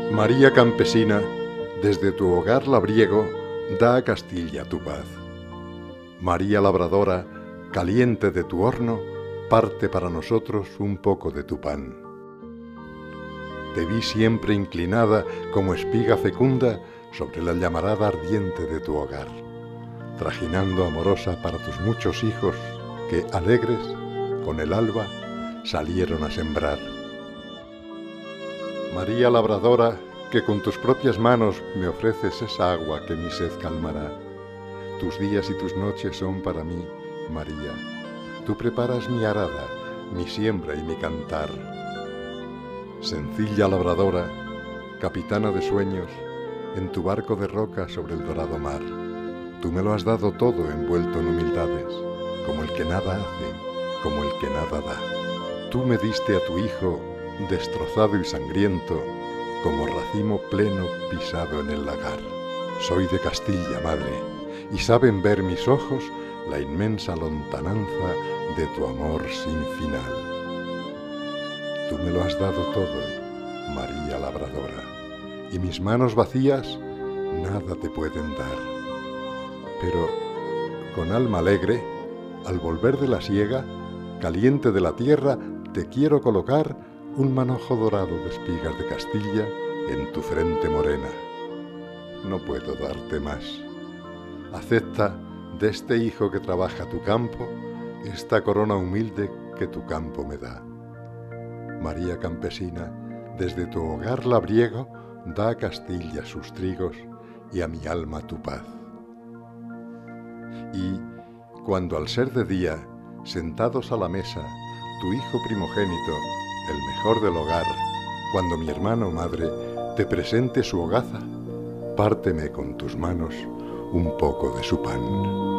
María campesina, desde tu hogar labriego, da a Castilla tu paz. María labradora, caliente de tu horno, parte para nosotros un poco de tu pan. Te vi siempre inclinada como espiga fecunda sobre la llamarada ardiente de tu hogar, trajinando amorosa para tus muchos hijos que, alegres, con el alba, salieron a sembrar. María labradora, que con tus propias manos me ofreces esa agua que mi sed calmará. Tus días y tus noches son para mí, María. Tú preparas mi arada, mi siembra y mi cantar. Sencilla labradora, capitana de sueños, en tu barco de roca sobre el dorado mar. Tú me lo has dado todo envuelto en humildades, como el que nada hace, como el que nada da. Tú me diste a tu hijo, destrozado y sangriento, como racimo pleno pisado en el lagar. Soy de Castilla, madre, y saben ver mis ojos la inmensa lontananza de tu amor sin final. Tú me lo has dado todo, María labradora, y mis manos vacías nada te pueden dar. Pero, con alma alegre, al volver de la siega, caliente de la tierra, te quiero colocar un manojo dorado de espigas de Castilla en tu frente morena. No puedo darte más. Acepta de este hijo que trabaja tu campo esta corona humilde que tu campo me da. María campesina, desde tu hogar labriego, da a Castilla sus trigos y a mi alma tu paz. Y, cuando al ser de día, sentados a la mesa, tu hijo primogénito, el mejor del hogar, cuando mi hermano madre te presente su hogaza, párteme con tus manos un poco de su pan.